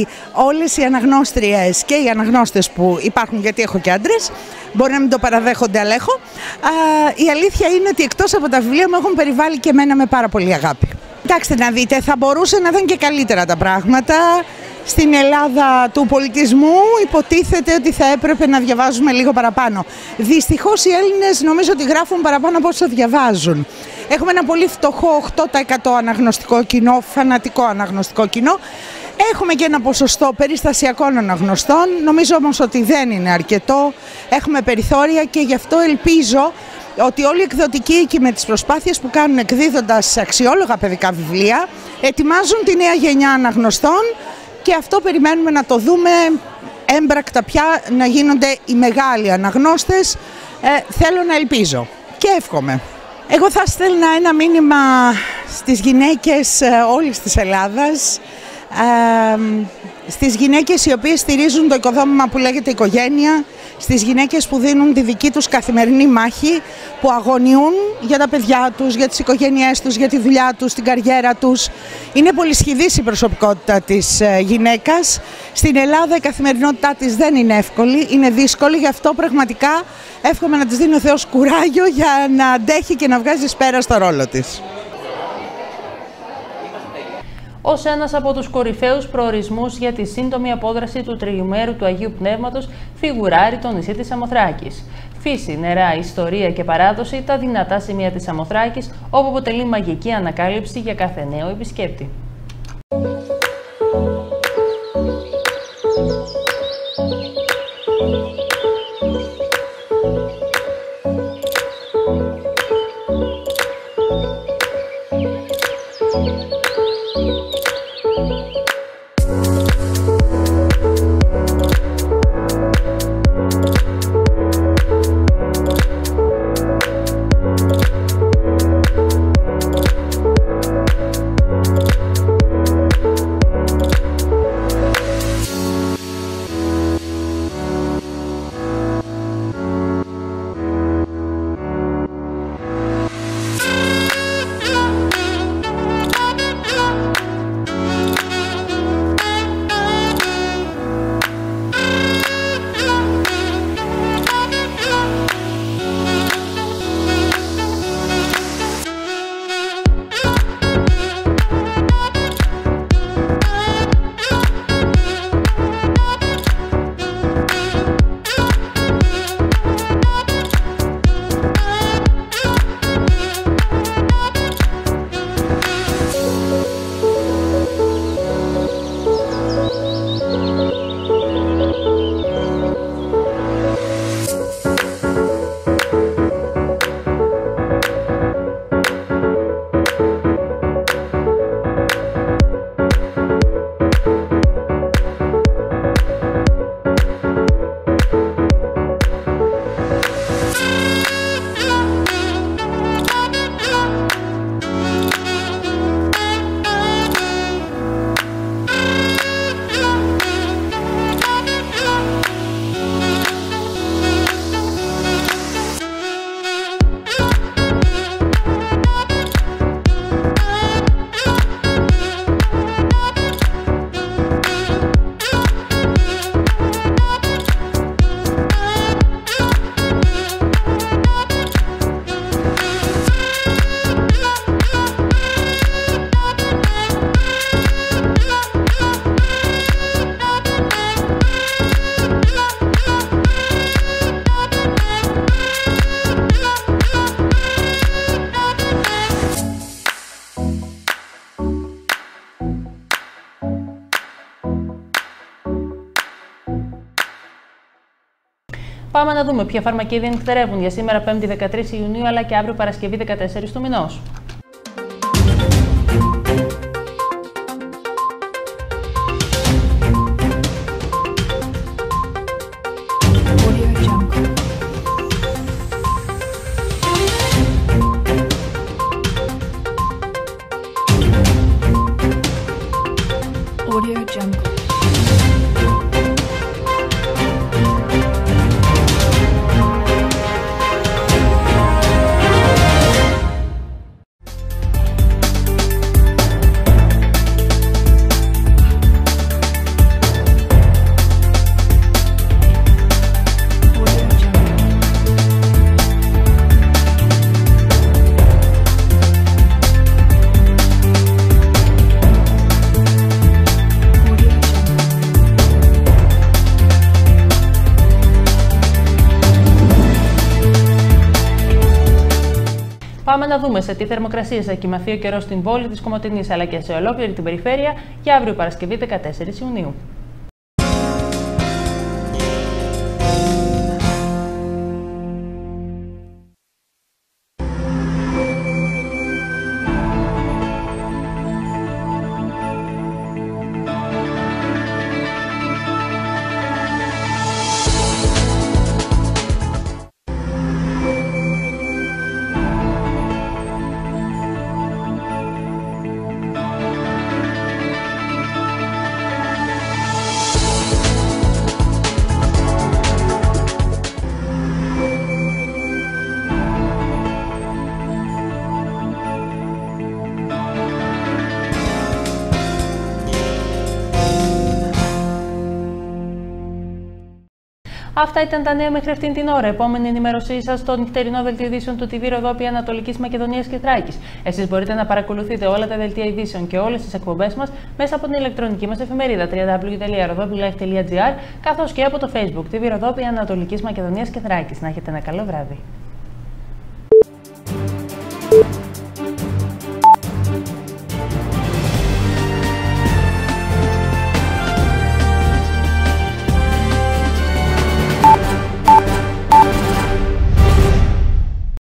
όλες οι αναγνώστριες και οι αναγνώστες που υπάρχουν, γιατί έχω και άντρες, μπορεί να μην το παραδέχονται, αλλά έχω. Α, η αλήθεια είναι ότι εκτός από τα βιβλία μου έχουν περιβάλει και εμένα με πάρα πολύ αγάπη. Κοιτάξτε να δείτε, θα μπορούσε να ήταν και καλύτερα τα πράγματα. Στην Ελλάδα του πολιτισμού υποτίθεται ότι θα έπρεπε να διαβάζουμε λίγο παραπάνω. Δυστυχώς οι Έλληνες νομίζω ότι γράφουν παραπάνω από όσο διαβάζουν. Έχουμε ένα πολύ φτωχό οκτώ τοις εκατό αναγνωστικό κοινό, φανατικό αναγνωστικό κοινό. Έχουμε και ένα ποσοστό περιστασιακών αναγνωστών, νομίζω όμως ότι δεν είναι αρκετό. Έχουμε περιθώρια και γι' αυτό ελπίζω ότι όλοι οι εκδοτικοί εκεί με τις προσπάθειες που κάνουν εκδίδοντας αξιόλογα παιδικά βιβλία ετοιμάζουν τη νέα γενιά αναγνωστών, και αυτό περιμένουμε να το δούμε έμπρακτα πια, να γίνονται οι μεγάλοι αναγνώστες. Ε, θέλω να ελπίζω και εύχομαι. Εγώ θα στέλνα ένα μήνυμα στις γυναίκες όλης της Ελλάδας, ε, στις γυναίκες οι οποίες στηρίζουν το οικοδόμημα που λέγεται οικογένεια, στις γυναίκες που δίνουν τη δική τους καθημερινή μάχη, που αγωνιούν για τα παιδιά τους, για τις οικογένειές τους, για τη δουλειά τους, την καριέρα τους. Είναι πολυσχηδής η προσωπικότητα της γυναίκας Στην Ελλάδα η καθημερινότητά της δεν είναι εύκολη, είναι δύσκολη, γι' αυτό πραγματικά εύχομαι να της δίνει ο Θεός κουράγιο για να αντέχει και να βγάζει πέρα στο ρόλο της. Ως ένας από τους κορυφαίους προορισμούς για τη σύντομη απόδραση του τριημέρου του Αγίου Πνεύματος φιγουράρει το νησί της Σαμοθράκης. Φύση, νερά, ιστορία και παράδοση, τα δυνατά σημεία της Σαμοθράκης, όπου αποτελεί μαγική ανακάλυψη για κάθε νέο επισκέπτη. Πάμε να δούμε ποια φαρμακεία νυχτερεύουν για σήμερα πέμπτη δεκατρείς Ιουνίου αλλά και αύριο Παρασκευή δεκατέσσερις του μηνός. Πάμε να δούμε σε τι θερμοκρασίες θα κοιμαθεί ο καιρός στην πόλη της Κομοτηνής αλλά και σε ολόκληρη την περιφέρεια για αύριο Παρασκευή δεκατέσσερις Ιουνίου. Αυτά ήταν τα νέα μέχρι αυτήν την ώρα. Επόμενη ενημέρωσή σας στο νυχτερινό δελτίο ειδήσεων του τι βι Ροδόπη Ανατολικής Μακεδονίας και Θράκης. Εσείς μπορείτε να παρακολουθείτε όλα τα δελτία ειδήσεων και όλες τις εκπομπές μας μέσα από την ηλεκτρονική μας εφημερίδα double-u double-u double-u τελεία ροδόπι λάιφ τελεία τζι άρ καθώς και από το Facebook τι βι Ροδόπη Ανατολικής Μακεδονίας και Θράκης. Να έχετε ένα καλό βράδυ.